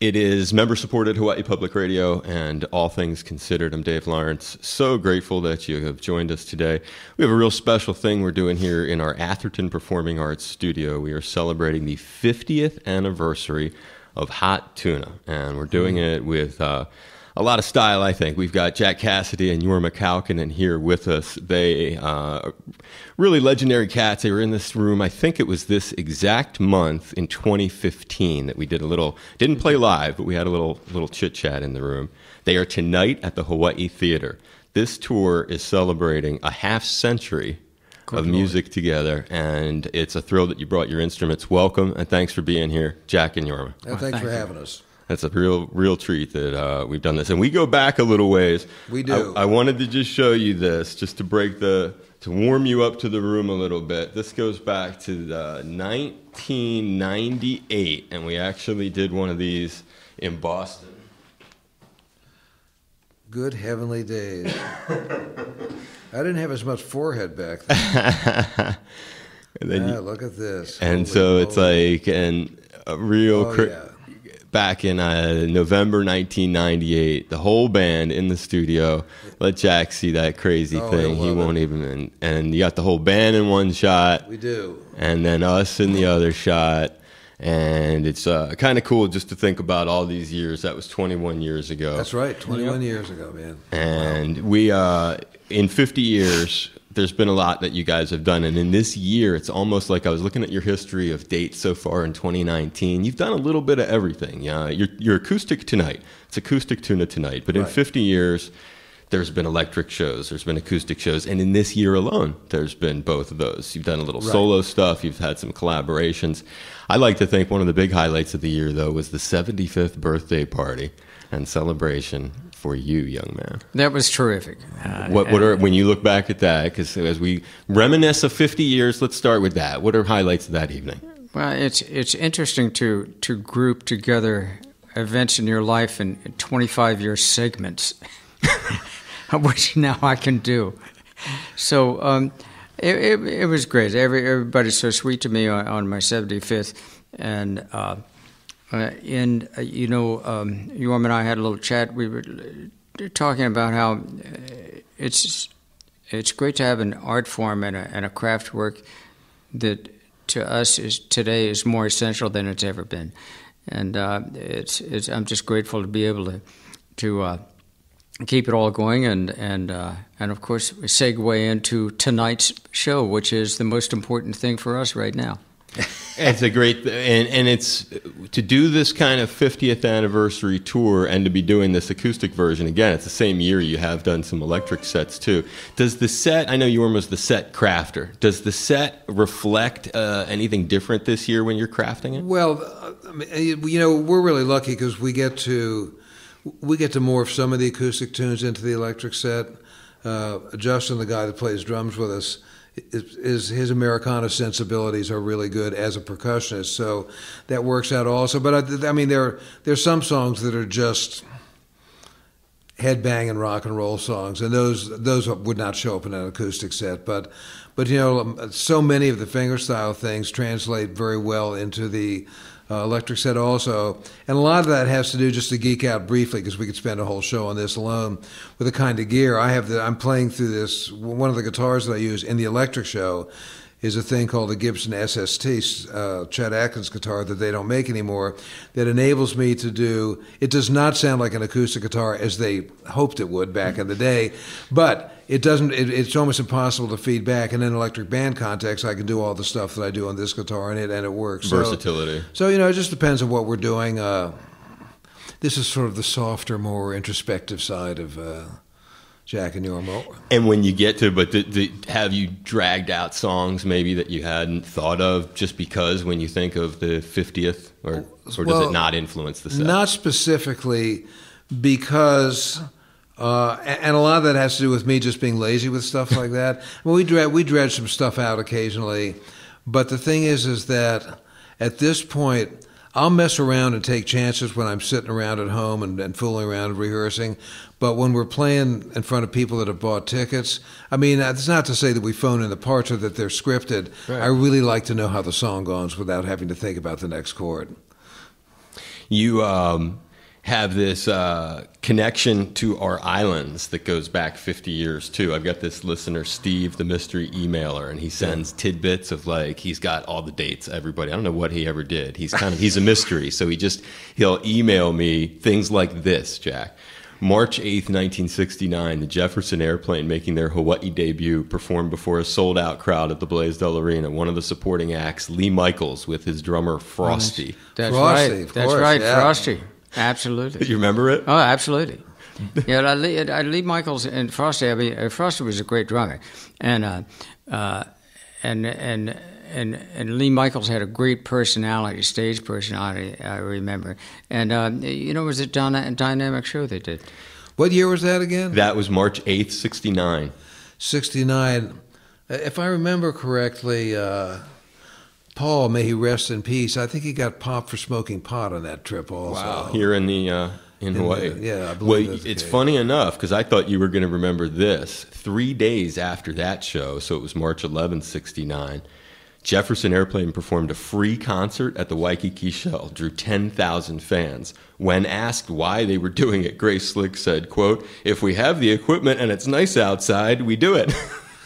It is member-supported Hawaii Public Radio and All Things Considered. I'm Dave Lawrence. So grateful that you have joined us today. We have a real special thing we're doing here in our Atherton Performing Arts studio. We are celebrating the 50th anniversary of Hot Tuna, and we're doing it with a lot of style, I think. We've got Jack Cassidy and Jorma Kaukonen here with us. They really legendary cats. They were in this room, I think it was this exact month in 2015 that we did a little, didn't play live, but we had a little chit-chat in the room. They are tonight at the Hawaii Theater. This tour is celebrating a half-century of music together, and it's a thrill that you brought your instruments. Welcome, and thanks for being here, Jack and Jorma. Well, thanks for having us. It's a real treat that we've done this. And we go back a little ways. We do. I wanted to just show you this, just to warm you up to the room a little bit. This goes back to 1998, and we actually did one of these in Boston. Good heavenly days. I didn't have as much forehead back then. Look at this. And Holy so moly. it's like a real... yeah. Back in November 1998, the whole band in the studio. Let Jack see that crazy thing. He won't even. And you got the whole band in one shot. We do. And then us in the other shot. And it's kind of cool just to think about all these years. That was 21 years ago. That's right, 21 years ago, man. And we, in 50 years, there's been a lot that you guys have done. And in this year, it's almost like I was looking at your history of dates so far in 2019. You've done a little bit of everything. You're acoustic tonight. It's acoustic tuna tonight. But in 50 years, there's been electric shows. There's been acoustic shows. And in this year alone, there's been both of those. You've done a little solo stuff. You've had some collaborations. I like to think one of the big highlights of the year, though, was the 75th birthday party and celebration for you, young man. That was terrific. When you look back at that, because as we reminisce of 50 years, let's start with that. What are highlights of that evening? Well, it's interesting to group together events in your life in 25-year segments, which now I can do. So it was great. Everybody's so sweet to me on my 75th, and Jorma and I had a little chat. We were talking about how it's great to have an art form and a craft work that to us today is more essential than it's ever been, and I'm just grateful to be able to keep it all going and of course segue into tonight's show, which is the most important thing for us right now. It's a great, and it's to do this kind of 50th anniversary tour and to be doing this acoustic version again. It's the same year you have done some electric sets too. Does the set? I know Jorma's the set crafter. Does the set reflect anything different this year when you're crafting it? Well, we're really lucky because we get to morph some of the acoustic tunes into the electric set. Justin, the guy that plays drums with us, his Americana sensibilities are really good as a percussionist, so that works out also. But I mean, there's some songs that are just headbanging rock and roll songs, and those would not show up in an acoustic set. But so many of the fingerstyle things translate very well into the electric set also, and a lot of that has to do, just to geek out briefly because we could spend a whole show on this alone, with the kind of gear I'm playing through this. One of the guitars that I use in the electric show is a thing called a Gibson SST, Chet Atkins guitar that they don't make anymore, that enables me to do, it does not sound like an acoustic guitar as they hoped it would back in the day, but it doesn't, it's almost impossible to feed back. And in an electric band context, I can do all the stuff that I do on this guitar and it works. Versatility. So it just depends on what we're doing. This is sort of the softer, more introspective side of Jack and Jorma. And when you get to, have you dragged out songs maybe that you hadn't thought of just because when you think of the 50th, or does it not influence the set? Not specifically, because, and a lot of that has to do with me just being lazy with stuff like that. I mean, we dredge some stuff out occasionally, but the thing is that at this point, I'll mess around and take chances when I'm sitting around at home and fooling around and rehearsing. But when we're playing in front of people that have bought tickets, I mean, it's not to say that we phone in the parts or that they're scripted. Right. I really like to know how the song goes without having to think about the next chord. You have this connection to our islands that goes back 50 years too. I've got this listener, Steve, the mystery emailer, and he sends tidbits of like, he's got all the dates, everybody. I don't know what he ever did. He's a mystery. So he'll email me things like this, Jack. March 8th, 1969, the Jefferson Airplane making their Hawaii debut performed before a sold-out crowd at the Blaisdell Arena. One of the supporting acts, Lee Michaels, with his drummer Frosty. That's Frosty, right. of That's course, right, yeah. Frosty. Absolutely. Do you remember it? Oh, absolutely. Yeah, Lee Michaels and Frosty. I mean, Frosty was a great drummer, and Lee Michaels had a great personality, stage personality. I remember, and it was a dynamic show they did. What year was that again? That was March 8th, 69. 69. If I remember correctly, Paul, may he rest in peace, I think he got popped for smoking pot on that trip also. Wow. Here in Hawaii. Yeah, I believe that's the it's case. funny enough, because I thought you were going to remember this. 3 days after that show, so it was March 11th, 69, Jefferson Airplane performed a free concert at the Waikiki Shell, drew 10,000 fans. When asked why they were doing it, Grace Slick said, quote, "If we have the equipment and it's nice outside, we do it."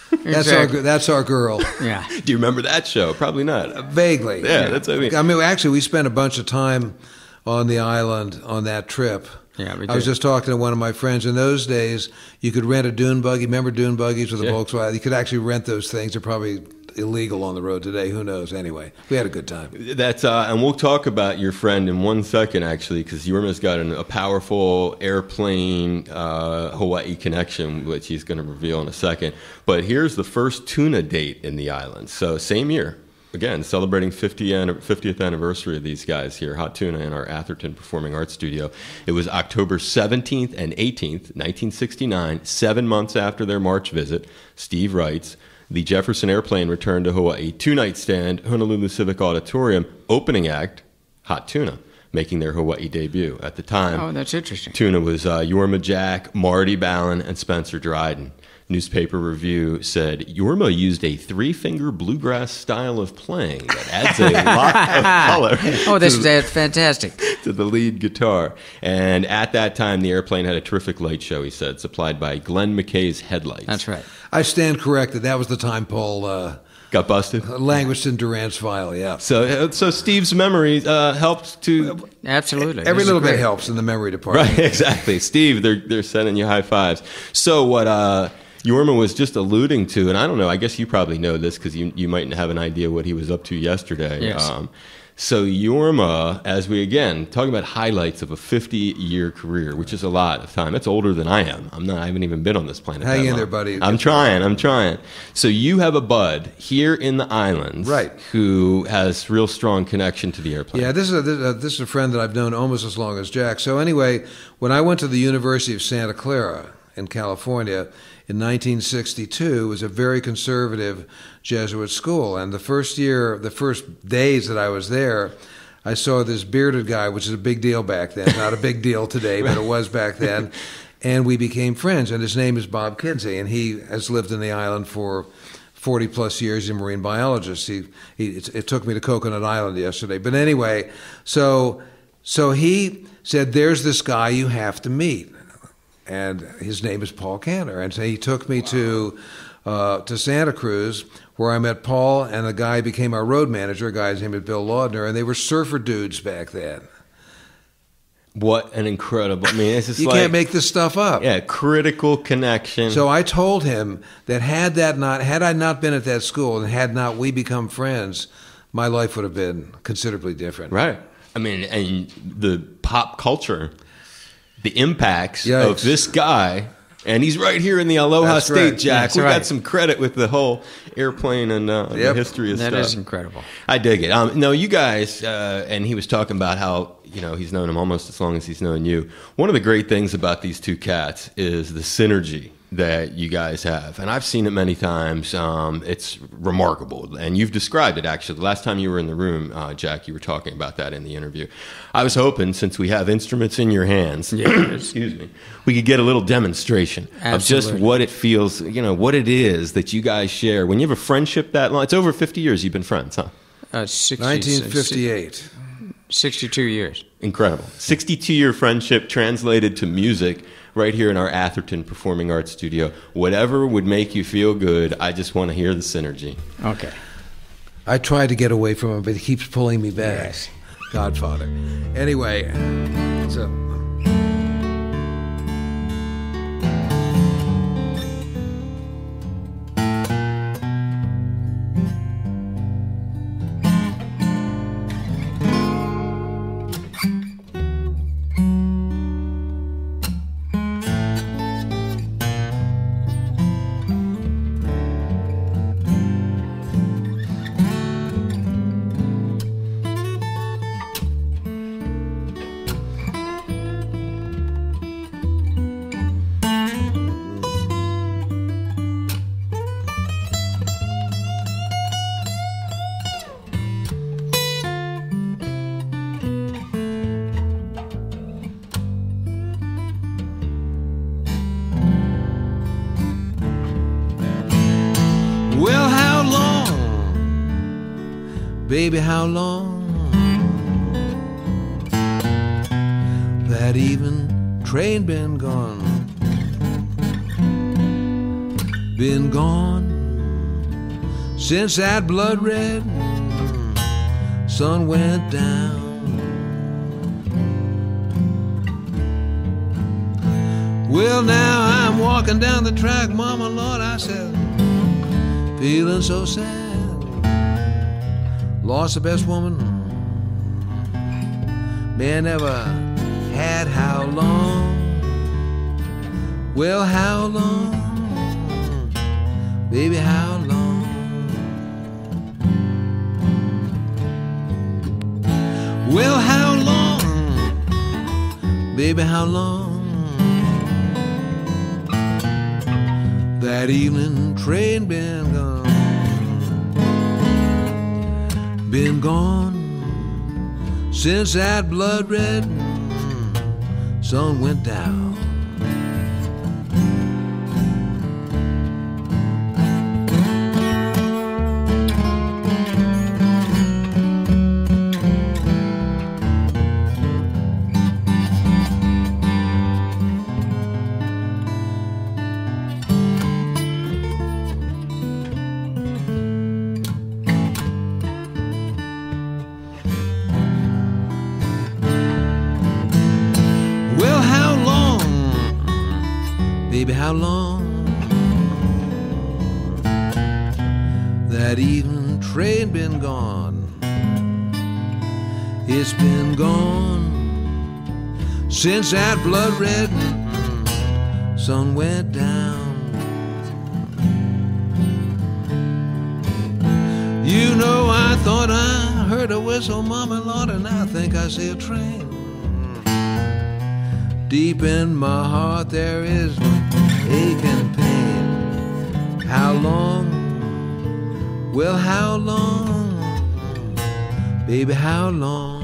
That's our girl. Yeah. Do you remember that show? Probably not. Vaguely. Yeah, that's what I mean. I mean, actually, we spent a bunch of time on the island on that trip. Yeah, we I was did. just talking to one of my friends. In those days, you could rent a dune buggy. Remember dune buggies with a Yeah. Volkswagen? You could actually rent those things. They're probably illegal on the road today. Who knows? Anyway, we had a good time. That's and we'll talk about your friend in 1 second, actually, because Yorma's got a powerful airplane Hawaii connection, which he's going to reveal in a second. But here's the first tuna date in the islands. So same year, again, celebrating 50th anniversary of these guys here, Hot Tuna, in our Atherton Performing Arts Studio. It was October 17th and 18th, 1969, 7 months after their March visit. Steve writes, the Jefferson Airplane returned to Hawaii. 2-night stand, Honolulu Civic Auditorium. Opening act, Hot Tuna, making their Hawaii debut. At the time, Oh, that's interesting. Tuna was Yorma Jack, Marty Ballin, and Spencer Dryden. Newspaper review said, Yorma used a 3-finger bluegrass style of playing that adds a lot of color Oh, that's fantastic. to the lead guitar. And at that time, the airplane had a terrific light show, he said, supplied by Glenn McKay's headlights. That's right. I stand corrected. That was the time Paul Got busted? languished in Durant's file. Yeah. So Steve's memory helped to... Absolutely. Every This is little bit great. helps in the memory department. Right, exactly. Steve, they're sending you high fives. So what Yorma was just alluding to, and I don't know, I guess you probably know this because you might have an idea what he was up to yesterday. Yes. So Yorma, as we again talking about highlights of a 50-year career, which is a lot of time. That's older than I am. I haven't even been on this planet. Hang that in long. there, buddy. I'm trying. So you have a bud here in the islands, Right, who has real strong connection to the airplane. Yeah, this is a friend that I've known almost as long as Jack. So anyway, when I went to the University of Santa Clara in California in 1962, it was a very conservative Jesuit school. And the first days that I was there, I saw this bearded guy, which is a big deal back then. Not a big deal today, but it was back then. And we became friends. And his name is Bob Kinsey, and he has lived in the island for 40 plus years. He's a marine biologist. It took me to Coconut Island yesterday. But anyway, so he said, there's this guy you have to meet. And his name is Paul Cantor. And so he took me to Santa Cruz, where I met Paul, and the guy became our road manager. A guy's name is Bill Laudner, and they were surfer dudes back then. What an incredible! I mean, it's just You can't make this stuff up. Yeah, critical connection. So I told him that had I not been at that school and had not we become friends, my life would have been considerably different. Right. I mean, and the pop culture, the impacts Yikes. of this guy, and he's right here in the Aloha That's State, right. Jack. That's We got right. some credit with the whole airplane and the Yep. history of That stuff. is incredible. I dig it. No, you guys, and he was talking about how, he's known him almost as long as he's known you. One of the great things about these two cats is the synergy that you guys have. And I've seen it many times. It's remarkable. And you've described it, actually. The last time you were in the room, Jack, you were talking about that in the interview. I was hoping, since we have instruments in your hands, excuse me, we could get a little demonstration of just Absolutely. what it feels, what it is that you guys share. When you have a friendship that long, it's over 50 years you've been friends, huh? 60, 1958. 62 years. Incredible. 62-year friendship translated to music right here in our Atherton Performing Arts Studio. Whatever would make you feel good, I just want to hear the synergy. Okay. I tried to get away from him, but he keeps pulling me back. Yes. Godfather. Anyway, so... Well, how long, baby, how long? That evening train been gone, been gone since that blood red sun went down. Well, now I'm walking down the track, Mama, Lord, I said, feeling so sad. Lost the best woman man ever had. How long? Well, how long? Baby, how long? Well, how long? Baby, how long? That evening train been gone, been gone since that blood red sun went down. Baby, how long? That evening train been gone. It's been gone since that blood red sun went down. You know, I thought I heard a whistle, Mama, Lord, and I think I see a train. Deep in my heart there is ache and pain. How long? Well, how long? Baby, how long?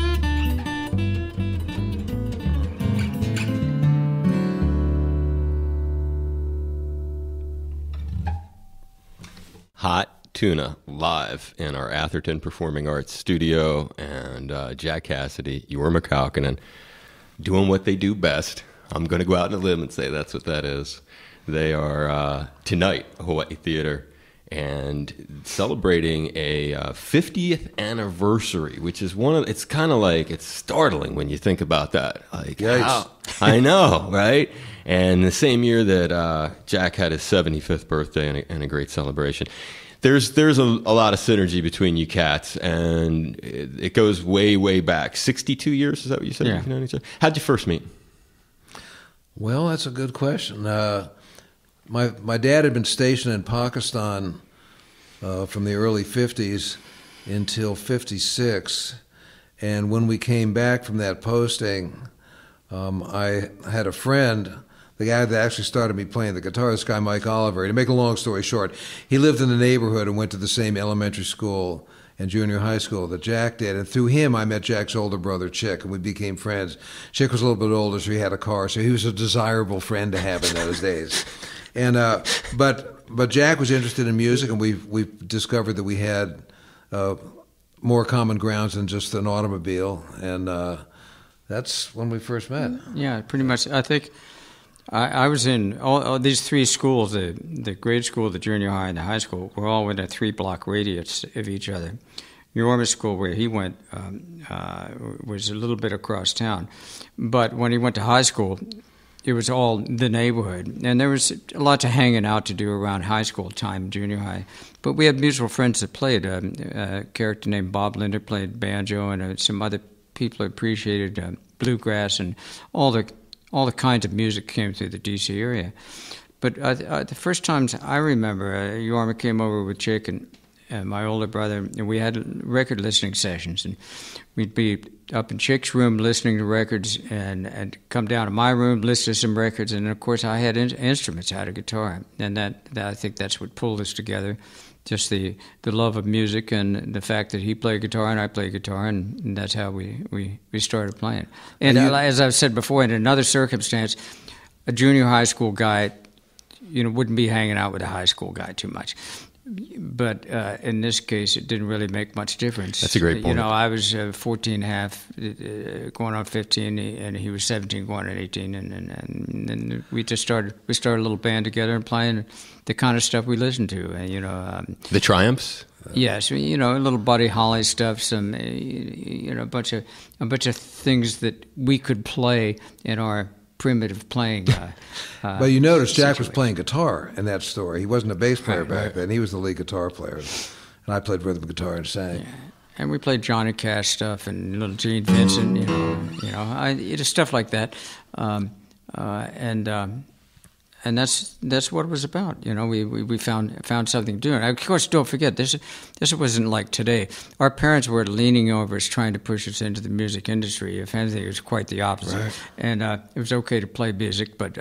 Hot Tuna live in our Atherton Performing Arts Studio, and Jack Cassidy, Jorma Kaukonen, doing what they do best. I'm going to go out on a limb and say that's what that is. They are tonight, Hawaii Theater, and celebrating a 50th anniversary, which is it's kind of like, it's startling when you think about that. Like, Yikes. I know, right? And the same year that Jack had his 75th birthday and a great celebration. There's a lot of synergy between you cats, and it goes way, way back. 62 years, is that what you said? Yeah. How'd you first meet? Well, that's a good question. My dad had been stationed in Pakistan from the early 50s until 56, and when we came back from that posting, I had a friend, the guy that actually started me playing the guitar, this guy Mike Oliver. To make a long story short, he lived in the neighborhood and went to the same elementary school and junior high school that Jack did. And through him, I met Jack's older brother, Chick, and we became friends. Chick was a little bit older, so he had a car, so he was a desirable friend to have in those days. And but Jack was interested in music, and we discovered that we had more common grounds than just an automobile. And That's when we first met. Yeah, pretty much. I think I was in all these three schools, the grade school, the junior high, and the high school, were all within a 3-block radius of each other. Yorma School, where he went, was a little bit across town. But when he went to high school, it was all the neighborhood. And there was lots of hanging out to do around high school time, junior high. But we had mutual friends that played. A character named Bob Linder played banjo, and some other people appreciated bluegrass, and all the kinds of music came through the D.C. area. But the first times I remember, Yorma came over with Chick and my older brother, and we had record listening sessions, and we'd be up in Chick's room listening to records, and come down to my room, listen to some records, and of course I had instruments, I had a guitar, and that I think that's what pulled us together, just the love of music and the fact that he played guitar and I played guitar, and that's how we started playing. And as I've said before, in another circumstance, a junior high school guy, wouldn't be hanging out with a high school guy too much. But in this case, it didn't really make much difference. That's a great point. I was 14 and a half, going on 15, and he was 17, going on 18, and we started a little band together and playing the kind of stuff we listened to. The Triumphs. Yes, a little Buddy Holly stuff, some a bunch of things that we could play in our primitive playing. But you notice Jack was playing guitar in that story. He wasn't a bass player back then. He was the lead guitar player, and I played rhythm guitar and sang. Yeah. And we played Johnny Cash stuff and little Gene Vincent, stuff like that, and that's what it was about. We found something to do. And of course, don't forget this wasn't like today. Our parents were leaning over us, trying to push us into the music industry. If anything, it was quite the opposite. Right. And it was okay to play music, but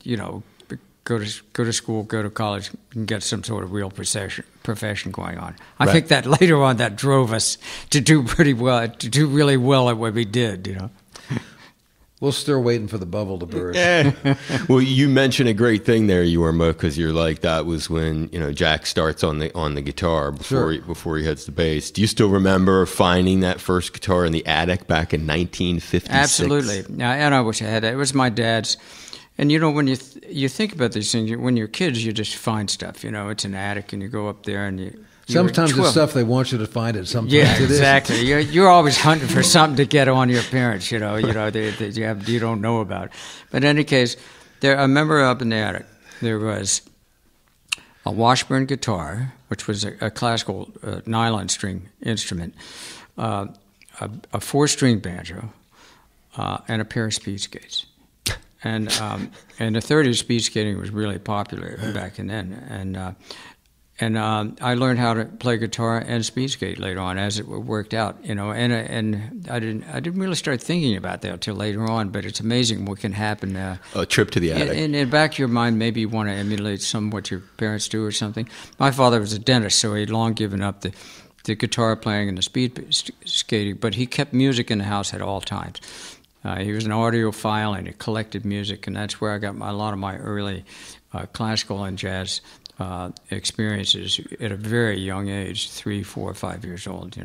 go to school, go to college, and get some sort of real profession going on. I think that later on that drove us to do pretty well, to do really well at what we did. We're still waiting for the bubble to burst. Well, you mentioned a great thing there, Yorma, because you're like, that was when Jack starts on the guitar before he heads to bass. Do you still remember finding that first guitar in the attic back in 1956? Absolutely, and I wish I had it. It was my dad's. And when you think about these things, when you're kids, you just find stuff. It's an attic, and you go up there, and sometimes it's stuff they want you to find it. Sometimes it exactly. You're always hunting for something to get on your parents. You don't know about. But in any case, I remember up in the attic there was a Washburn guitar, which was a classical nylon string instrument, a 4-string banjo, and a pair of speed skates. And in the 30s, speed skating was really popular back then, and I learned how to play guitar and speed skate later on as it worked out, and I didn't really start thinking about that until later on. But it's amazing what can happen. A trip to the attic. In the back of your mind, maybe you want to emulate some of what your parents do or something. My father was a dentist, so he'd long given up the guitar playing and the speed skating, but he kept music in the house at all times. He was an audiophile, and he collected music, and that's where I got a lot of my early classical and jazz experiences at a very young age, 3, 4, 5 years old.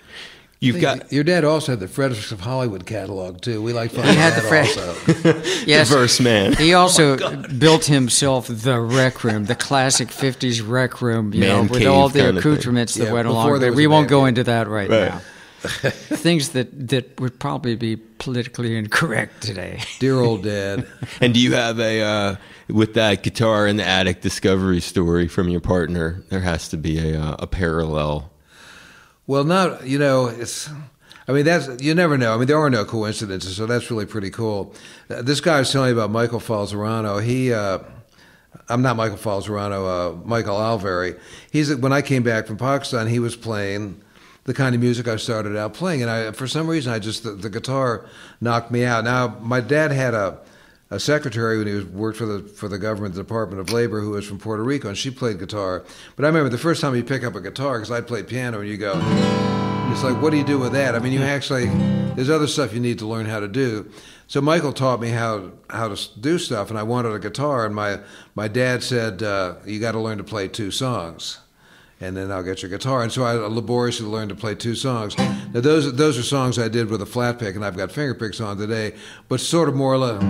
Your dad also had the Fredericks of Hollywood catalog too. We like finding that also. Yes, diverse man. He also built himself the rec room, the classic '50s rec room, with all the accoutrements that went along. But we won't go into that right now. Things that would probably be politically incorrect today. Dear old Dad. And do you have with that guitar in the attic discovery story from your partner, there has to be a parallel? Well, that's, you never know. There are no coincidences, so that's really pretty cool. This guy was telling me about Michael Falzerano. I'm not Michael Falzerano, Michael Alveri. When I came back from Pakistan, he was playing the kind of music I started out playing, and for some reason, the guitar knocked me out. Now, my dad had a secretary when he worked for the government Department of Labor who was from Puerto Rico, and she played guitar. But I remember the first time you pick up a guitar, because I'd play piano, and you go, it's like, what do you do with that? There's other stuff you need to learn how to do. So Michael taught me how to do stuff, and I wanted a guitar, and my dad said, you got to learn to play 2 songs. and then I'll get your guitar. And so I laboriously learned to play 2 songs. Now those are songs I did with a flat pick, and I've got finger picks on today, but sort of more or less.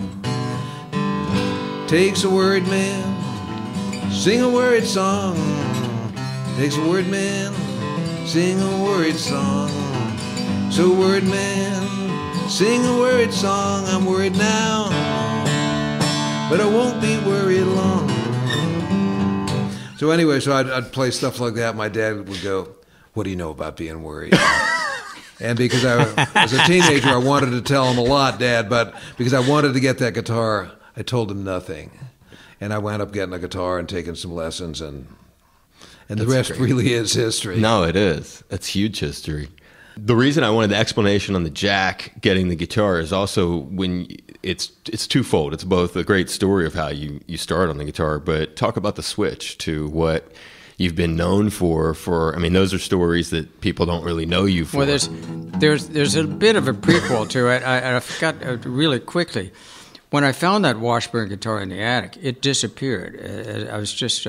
Takes a word man, sing a word song. Takes a word man, sing a word song. So word man, sing a word song. I'm worried now, but I won't be worried long. So anyway, so I'd play stuff like that. My dad would go, "What do you know about being worried?" And because as a teenager, I wanted to tell him a lot, Dad, but because I wanted to get that guitar, I told him nothing. And I wound up getting a guitar and taking some lessons, and the rest really is history. No, it is. That's huge history. The reason I wanted the explanation on the Jack getting the guitar is also when it's twofold. It's both a great story of how you start on the guitar, but talk about the switch to what you've been known for. I mean, those are stories that people don't really know you for. Well, there's a bit of a prequel to it. I forgot really quickly. When I found that Washburn guitar in the attic, it disappeared. I was just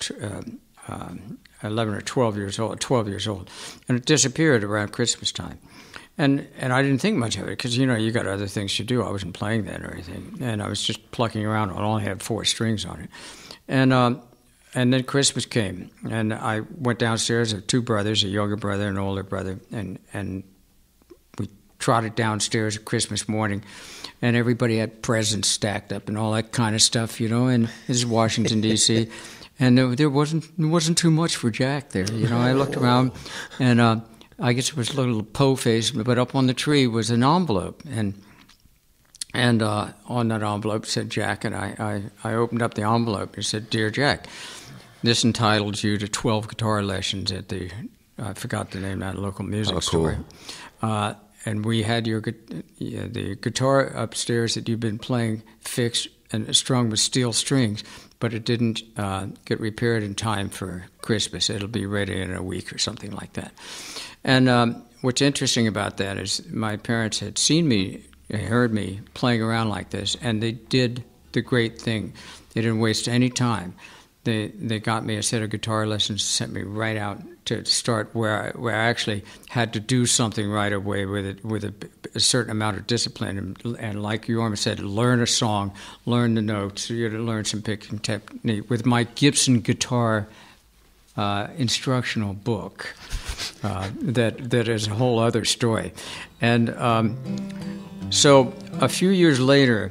11 or 12 years old, and it disappeared around Christmas time. And I didn't think much of it because, you got other things to do. I wasn't playing then or anything, and I was just plucking around. I only had 4 strings on it. And then Christmas came, and I went downstairs. I have 2 brothers, a younger brother and an older brother, and we trotted downstairs at Christmas morning, and everybody had presents stacked up and all that kind of stuff, and this is Washington, D.C., and there wasn't too much for Jack there. I looked around, and I guess it was a little Poe face, but up on the tree was an envelope, and on that envelope said Jack, and I opened up the envelope. It said, "Dear Jack, this entitles you to 12 guitar lessons at I forgot the name of that local music store. And we had the guitar upstairs that you've been playing fixed and strung with steel strings, but it didn't get repaired in time for Christmas. It'll be ready in a week or something like that." And what's interesting about that is my parents had seen me, heard me playing around like this, and they did the great thing. They didn't waste any time. They got me a set of guitar lessons, sent me right out to start where I actually had to do something right away with a certain amount of discipline. And like Jorma said, learn a song, learn the notes. You had to learn some picking technique with my Gibson guitar instructional book. That is a whole other story. And so a few years later,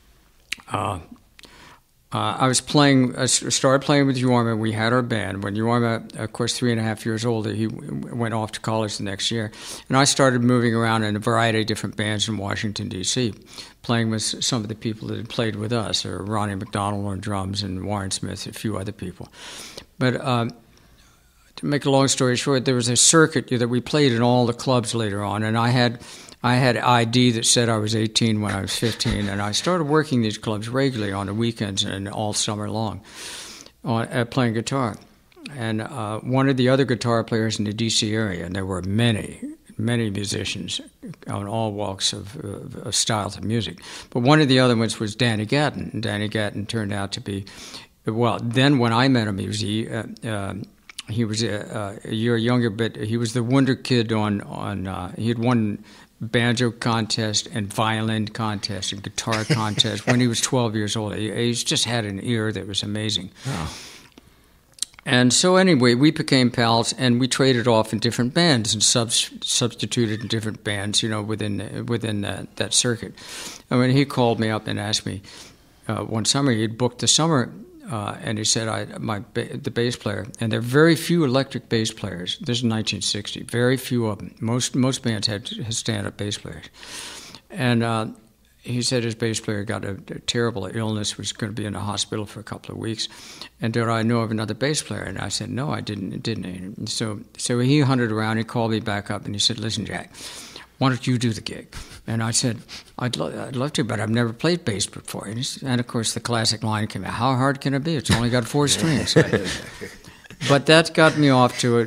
I started playing with Jorma. We had our band. When Jorma, of course, 3.5 years old, he went off to college the next year. And I started moving around in a variety of different bands in Washington, D.C., playing with some of the people that had played with us, or Ronnie McDonald on drums and Warren Smith, a few other people. But to make a long story short, there was a circuit that we played in all the clubs later on, and I had ID that said I was 18 when I was 15, and I started working these clubs regularly on the weekends and all summer long playing guitar. And one of the other guitar players in the D.C. area, and there were many musicians on all walks of styles of music, but one of the other ones was Danny Gatton. And Danny Gatton turned out to be, well, then when I met him, he was a year younger, but he was the wonder kid he had won banjo contest and violin contest and guitar contest when he was 12 years old. He's just had an ear that was amazing. Oh. And so anyway, we became pals, and we traded off in different bands and substituted in different bands, within that circuit. And when he called me up and asked me one summer, he'd booked the summer. And he said, the bass player, and there are very few electric bass players. This is 1960. Very few of them. Most bands had stand-up bass players. And he said his bass player got a terrible illness, was going to be in the hospital for a couple of weeks. And did I know of another bass player? And I said, no, I didn't. And so he hunted around. He called me back up, and he said, listen, Jack, why don't you do the gig? And I said, I'd love to, but I've never played bass before. And of course, the classic line came out, how hard can it be? It's only got 4 strings. But that got me off to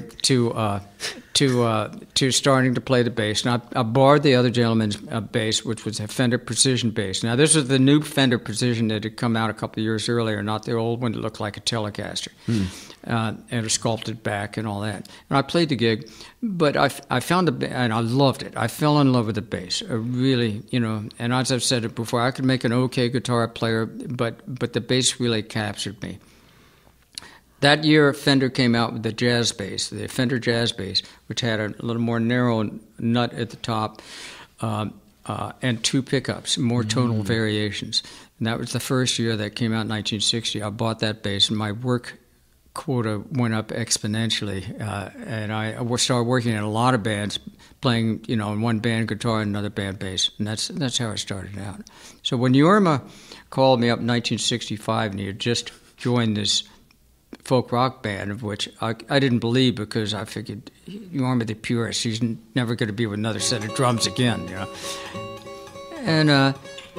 starting to play the bass. And I borrowed the other gentleman's bass, which was a Fender Precision bass. Now, this was the new Fender Precision that had come out a couple of years earlier, not the old one that looked like a Telecaster. And a sculpted back and all that. And I played the gig, but I found and I loved it. I fell in love with the bass. I really, and as I've said it before, I could make an okay guitar player, but the bass really captured me. That year, Fender came out with the jazz bass, the Fender Jazz Bass, which had a little more narrow nut at the top and two pickups, more tonal variations. And that was the first year that came out in 1960. I bought that bass, and my work quota went up exponentially, and I started working in a lot of bands, playing, in one band guitar and another band bass, and that's how I started out. So when Jorma called me up in 1965, and he had just joined this folk rock band, of which I didn't believe, because I figured, Jorma the purist, he's never going to be with another set of drums again, And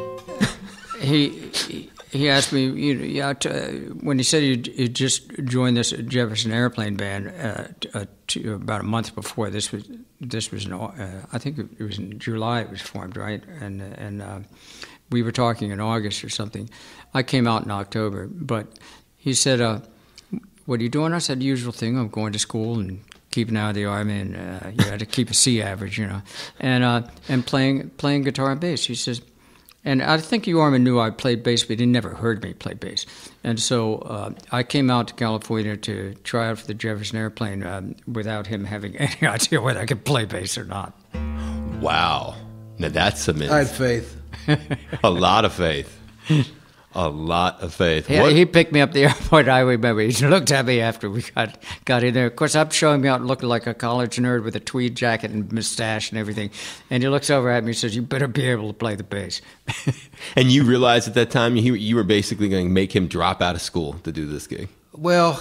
he asked me, when he said he'd just joined this Jefferson Airplane band about a month before. This was I think it was in July it was formed, right? And we were talking in August or something. I came out in October, but he said, "What are you doing?" I said, "Usual thing. I'm going to school and keeping out of the Army, and you had to keep a C average, and playing guitar and bass." He says. And I think Jorma knew I played bass, but he never heard me play bass. And so I came out to California to try out for the Jefferson Airplane without him having any idea whether I could play bass or not. Wow. Now that's amazing. I had faith. A lot of faith. A lot of faith. Yeah, he picked me up the airport. I remember he looked at me after we got in there. Of course, I'm showing me out looking like a college nerd with a tweed jacket and mustache and everything. And he looks over at me and says, "You better be able to play the bass." And you realized at that time you were basically going to make him drop out of school to do this gig. Well,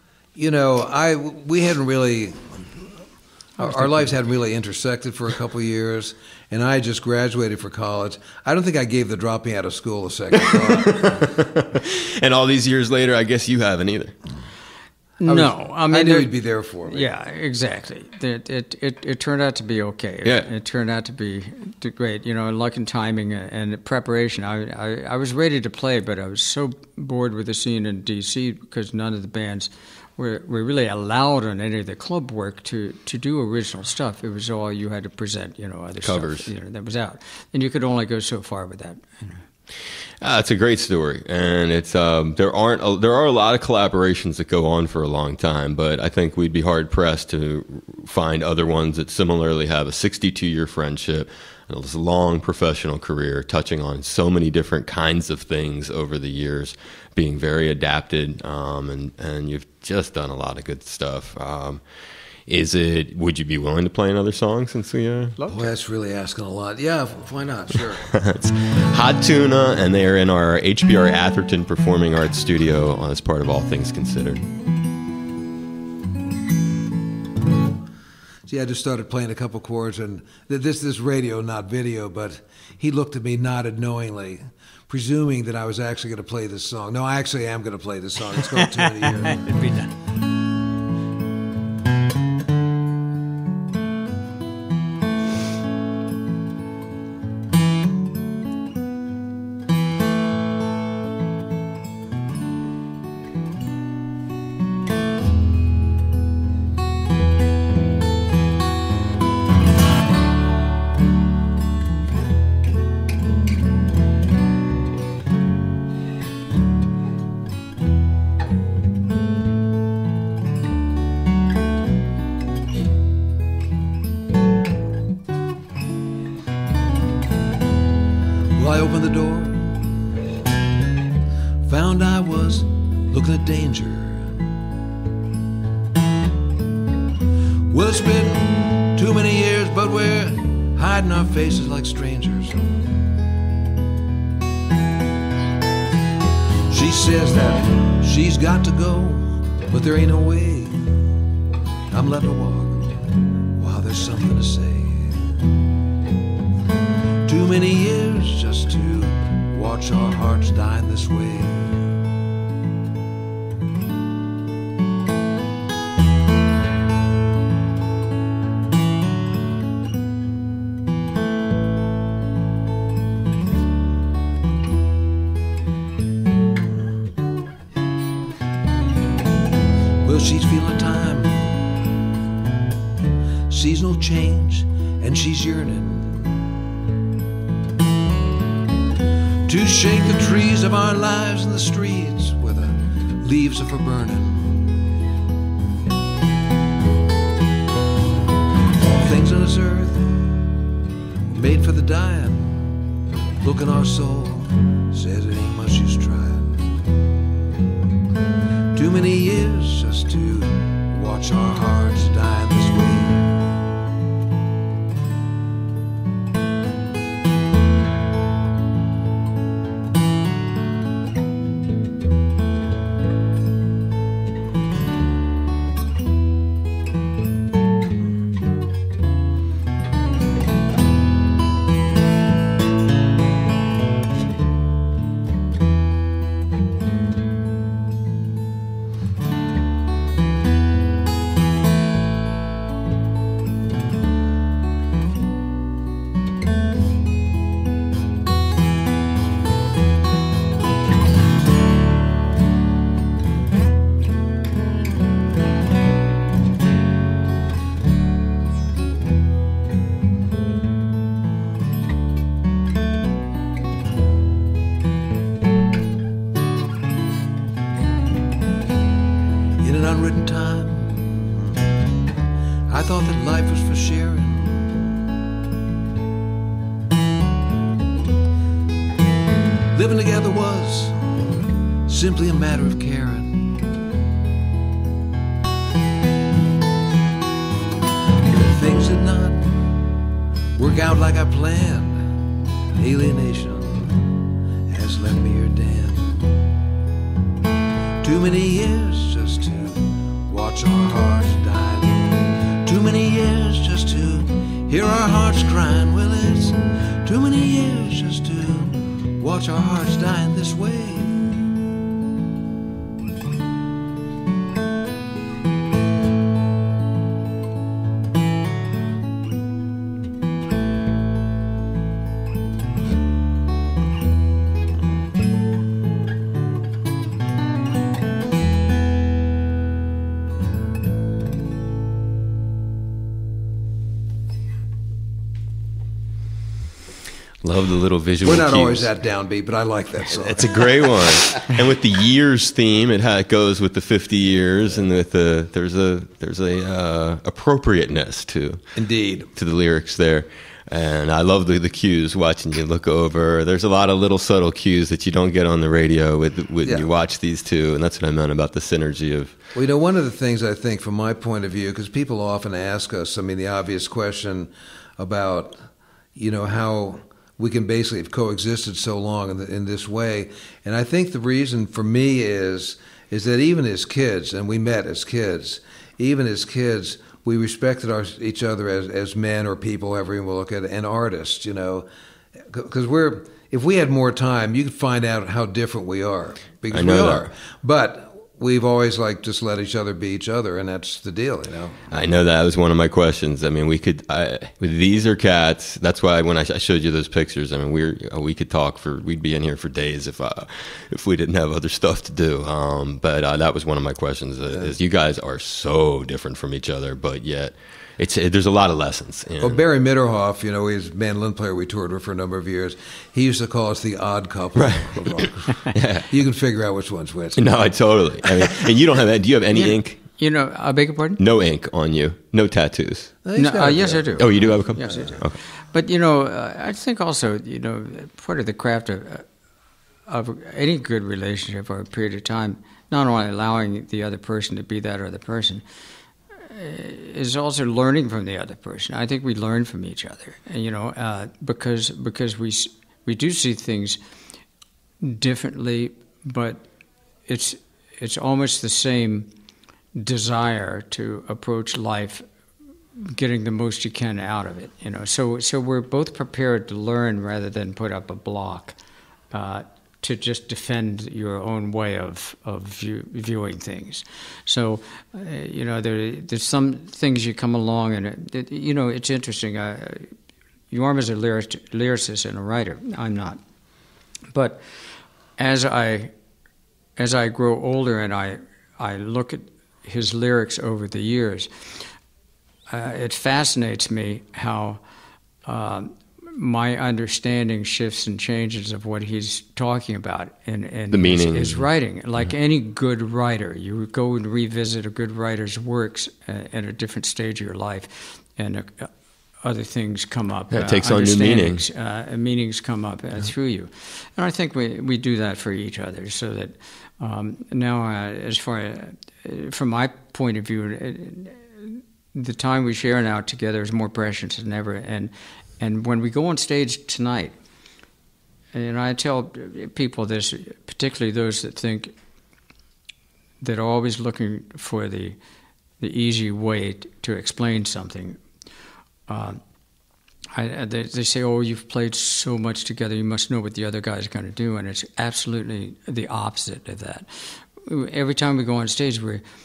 we hadn't really. Our lives hadn't really intersected for a couple of years, and I just graduated for college. I don't think I gave the dropping out of school a second thought. And all these years later, I guess you haven't either. I knew he'd be there for me. Yeah, exactly. It turned out to be okay. Yeah. It turned out to be great. Luck and timing and preparation. I was ready to play, but I was so bored with the scene in D.C. because none of the bands were really allowed on any of the club work to do original stuff. It was all you had to present, other covers stuff, that was out, and you could only go so far with that. It's a great story, and it's there are a lot of collaborations that go on for a long time, but I think we'd be hard pressed to find other ones that similarly have a 62-year friendship and a long professional career, touching on so many different kinds of things over the years, being very adapted, and you've just done a lot of good stuff. Would you be willing to play another song since we that's really asking a lot. Yeah, why not? Sure. It's Hot Tuna, and they are in our HBR Atherton Performing Arts Studio as part of All Things Considered. See, I just started playing a couple chords, and this is radio, not video, but he looked at me, nodded knowingly, presuming that I was actually going to play this song. No, I actually am going to play this song. It's called Tune of the Year. It'd be done. I opened the door, found I was looking at danger. Well, it's been too many years, but we're hiding our faces like strangers. She says that she's got to go, but there ain't no way I'm letting her walk while there's something to say. Too many years just to watch our hearts dying this way. she's feeling time, seasonal change, and she's yearning to shake the trees of our lives in the streets where the leaves are for burning. All things on this earth were made for the dying. Look in our soul, says it ain't much use trying. Too many years just to watch our hearts die this way. Unwritten time, I thought that life was for sharing. Living together was simply a matter of caring. Things did not work out like I planned. Alienation has left me here damned. Too many years just to watch our hearts die. Too many years just to hear our hearts crying. Well, it's too many years just to watch our hearts die in this way. Love the little visual We're not cues. always that downbeat, but I like that song. It's a great one. And with the years theme, it goes with the 50 years, and with there's a appropriateness to Indeed to the lyrics there. And I love the cues, watching you look over. There's a lot of little subtle cues that you don't get on the radio when you watch these two, and that's what I meant about the synergy of. Well, one of the things I think from my point of view, because people often ask us, the obvious question about, how we can basically have coexisted so long in this way. And I think the reason for me is that even as kids, and we met as kids, even as kids, we respected each other as men or people, however you look at it, and artists, because if we had more time, you could find out how different we are, because I know we that. are. But we've always just let each other be each other, and that's the deal, I know that was one of my questions. I mean, these are cats. That's why when I showed you those pictures, we could talk we'd be in here for days if we didn't have other stuff to do. But that was one of my questions. Is you guys are so different from each other, but yet there's a lot of lessons. Well, Barry Mitterhoff, he's a mandolin player we toured with for a number of years. He used to call us the odd couple. Right. Yeah. You can figure out which one's which. No, I totally. And you don't have that. Do you have any ink? I beg your pardon? No ink on you. No tattoos. No, yes, I do. Oh, you do have a couple? Yes, I do. Okay. But, I think also, part of the craft of any good relationship or a period of time, not only allowing the other person to be that other person, is also learning from the other person. I think we learn from each other, because we do see things differently, but it's almost the same desire to approach life, getting the most you can out of it. So we're both prepared to learn rather than put up a block to just defend your own way of viewing things. So, there's some things you come along and, it's interesting. Yorm is a lyricist and a writer. I'm not. But as I grow older and I look at his lyrics over the years, it fascinates me how my understanding shifts and changes of what he's talking about in the meaning. His writing. Like any good writer, you go and revisit a good writer's works at a different stage of your life, and other things come up. It takes on new meanings. Meanings come up through you. And I think we do that for each other, so that now, as far from my point of view, the time we share now together is more precious than ever. And when we go on stage tonight, and I tell people this, particularly those that think that are always looking for the easy way to explain something. They say, "Oh, you've played so much together, you must know what the other guy's going to do," and it's absolutely the opposite of that. Every time we go on stage,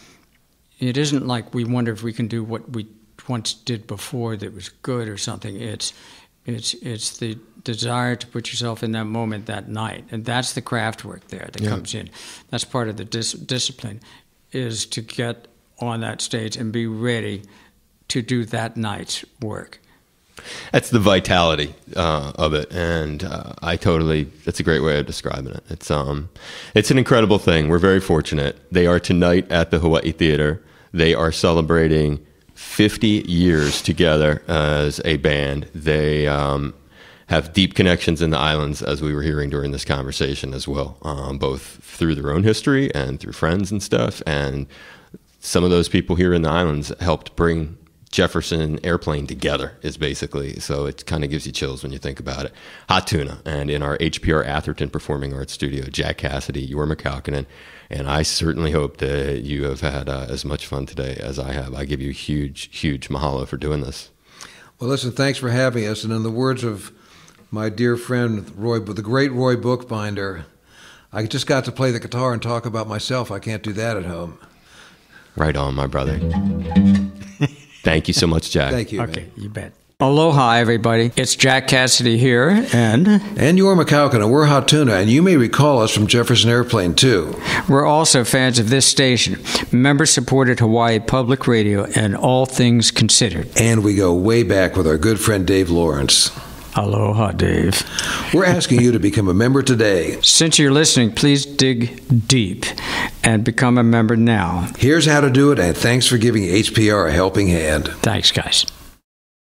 it isn't like we wonder if we can do what we once did before that was good or something. It's the desire to put yourself in that moment that night, and that's the craft work there that comes in. That's part of the discipline, is to get on that stage and be ready to do that night's work. That's the vitality of it, and that's a great way of describing it. It's an incredible thing. We're very fortunate. They are tonight at the Hawaii Theater. They are celebrating 50 years together as a band. They have deep connections in the islands, as we were hearing during this conversation as well, both through their own history and through friends and stuff. And some of those people here in the islands helped bring Jefferson Airplane together, is basically, so it kind of gives you chills when you think about it. Hot Tuna, and in our HPR Atherton Performing Arts Studio, Jack Cassidy, Jorma Kaukonen, and I certainly hope that you have had as much fun today as I have. I give you huge, huge mahalo for doing this. Well, listen, thanks for having us, and in the words of my dear friend Roy, the great Roy Bookbinder, I just got to play the guitar and talk about myself. I can't do that at home. Right on, my brother. Thank you so much, Jack. Thank you. Okay, man. You bet. Aloha, everybody. It's Jack Cassidy here, and Jorma Kaukonen. We're Hot Tuna, and you may recall us from Jefferson Airplane, too. We're also fans of this station, member-supported Hawaii Public Radio, and All Things Considered. And we go way back with our good friend Dave Lawrence. Aloha, Dave. We're asking you to become a member today. Since you're listening, please dig deep and become a member now. Here's how to do it, and thanks for giving HPR a helping hand. Thanks, guys.